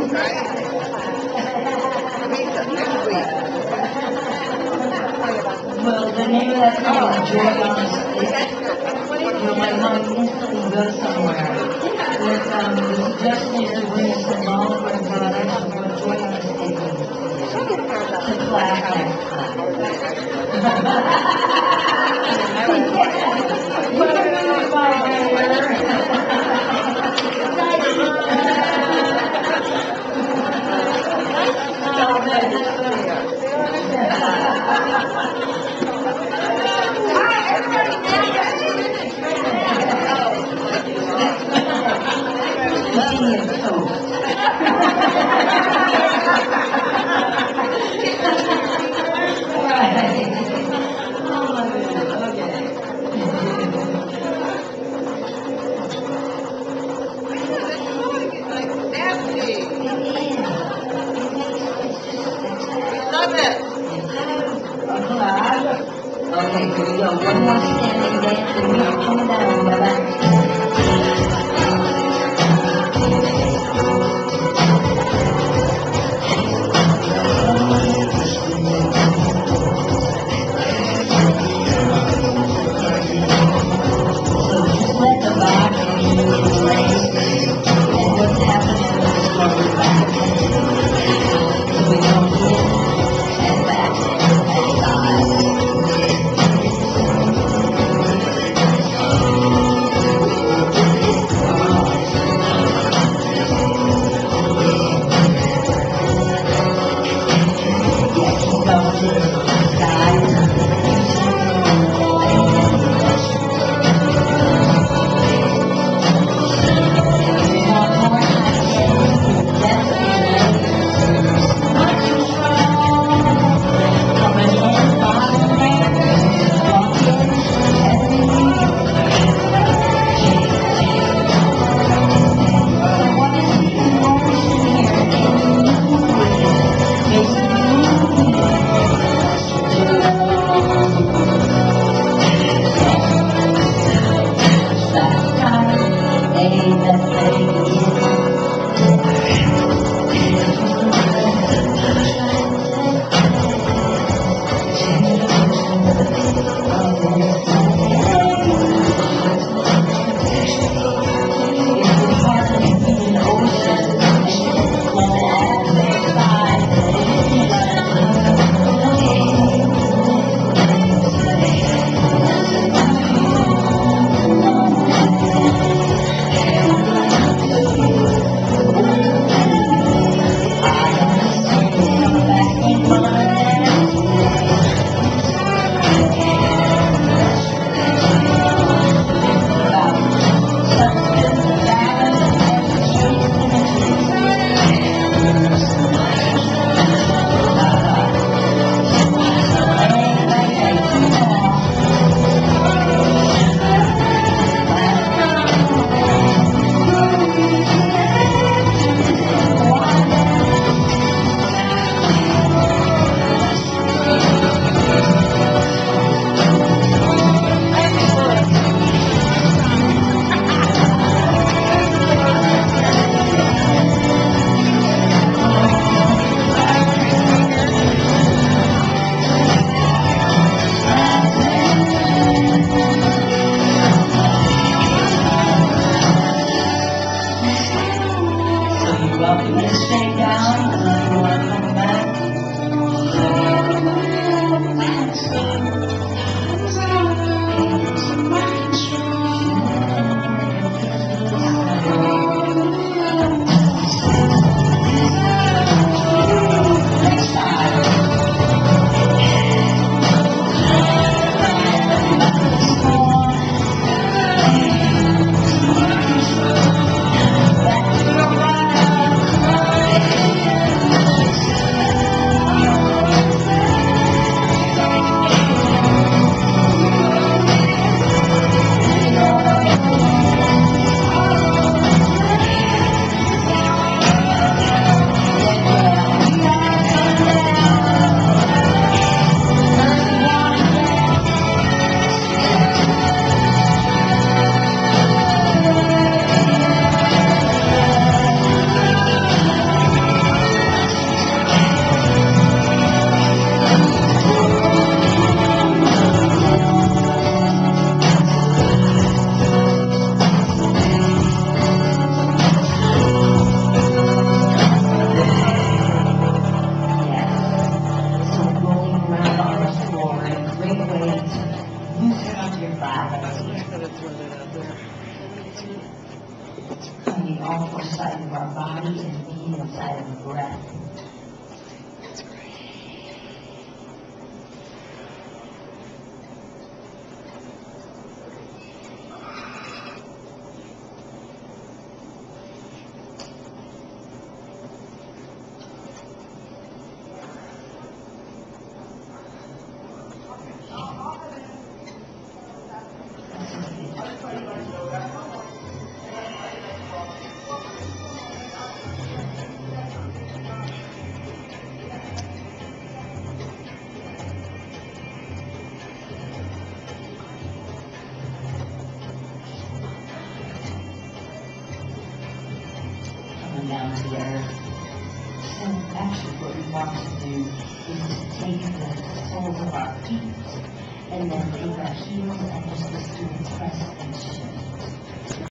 Well, the name of that song is Joy on the Street. My mind instantly goes somewhere. With the suggestion is to bring some knowledge and products of what Joy on the Street means. To class next time. What are you going to buy Okay, here we go. One more standing dance and we are coming down. Bye-bye. coming off the side of our body and being inside of the breath. Down to the earth. So actually what we want to do is to take the soles of our feet and then take our heels and just do a press and shift.